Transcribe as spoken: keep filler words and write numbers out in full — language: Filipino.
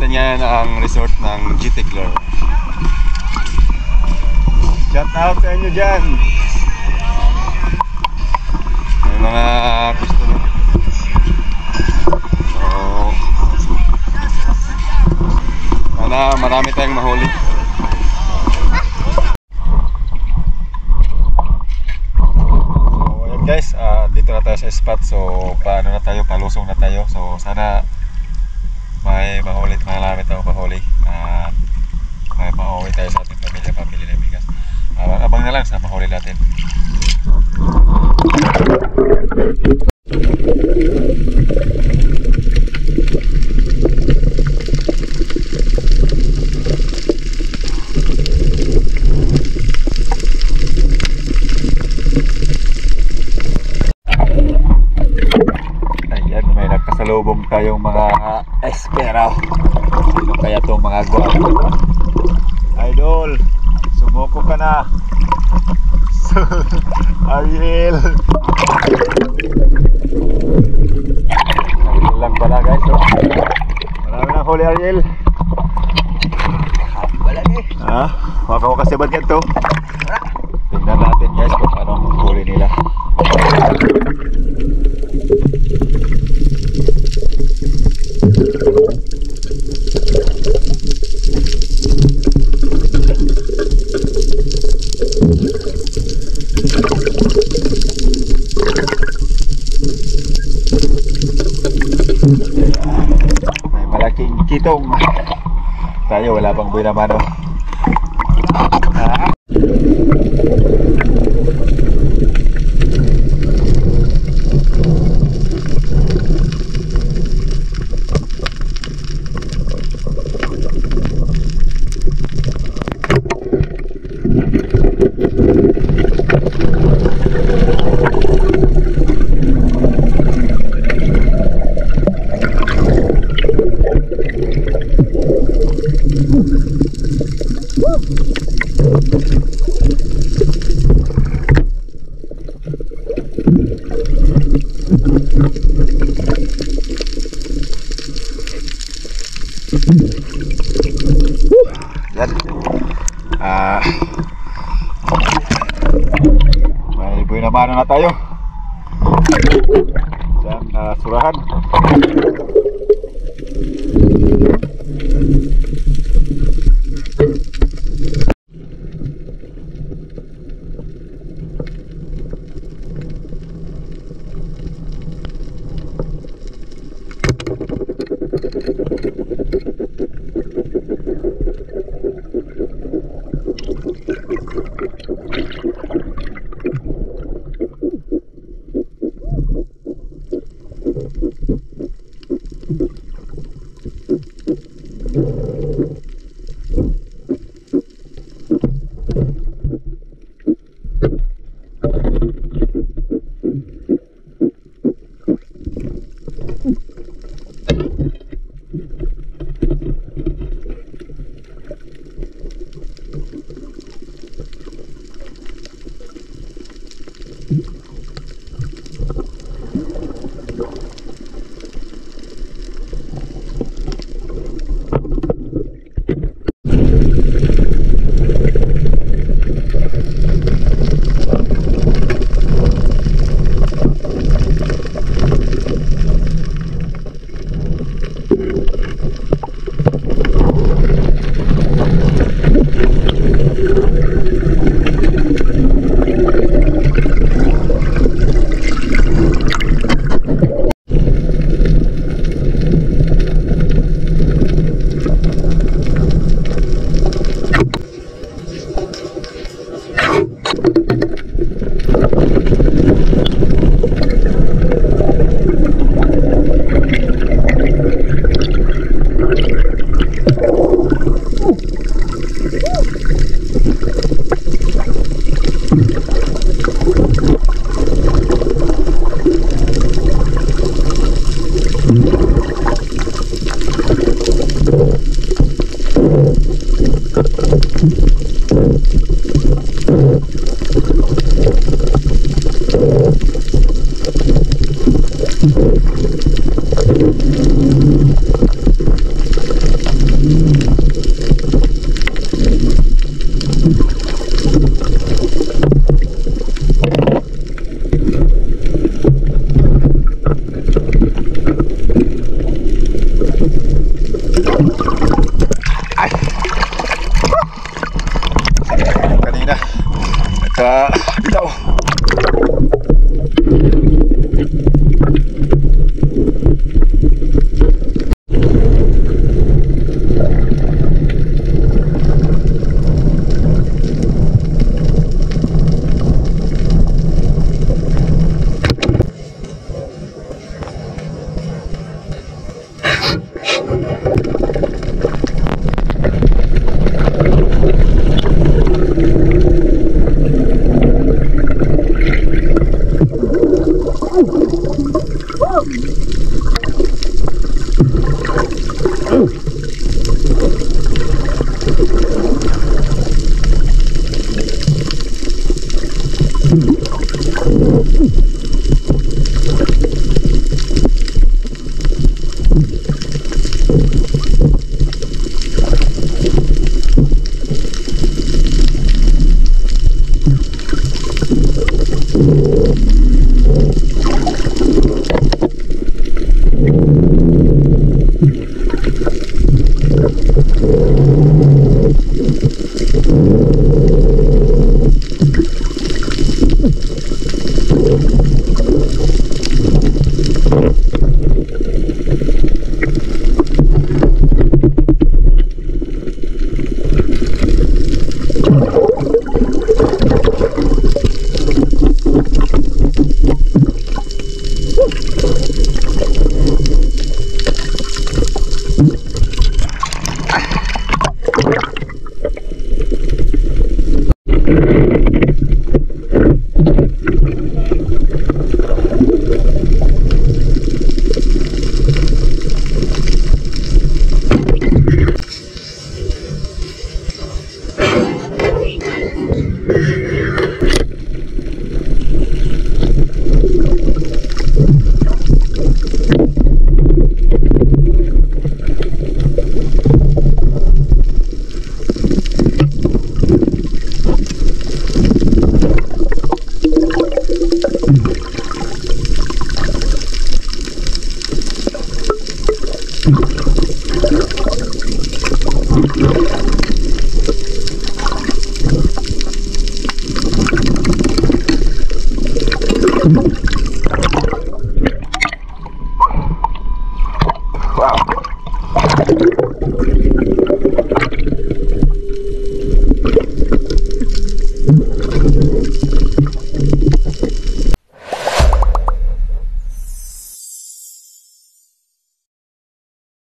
Ganyan ang resort ng G T Cler. Shout out sa inyo dyan. May mga gusto nyo. So, sana marami tayong mahuli. So yan guys, uh, dito na tayo sa spot. So paano na tayo, palusong na tayo. So sana may mahuli, marami tayong mahuli at may mahuli tayo sa ating pamilya, pamilya ng bigas. Uh, abang na lang sa mahuli natin. Ayan, may nagkasalubong tayong mga esperaw. Sino kaya itong mga gwapo? Idol, sumuko ka na. Ariel. Ariel lang pala guys, oh. Marami nang huli Ariel. Wala ni. Ha? Maka ko kasi ba't ganito? Tingnan natin guys kung anong huli nila. May malaking kitong. Tayo wala pang buhay na mano. Ha? Yan. Ah, may buhay na mano na tayo. Diyan, uh, surahan.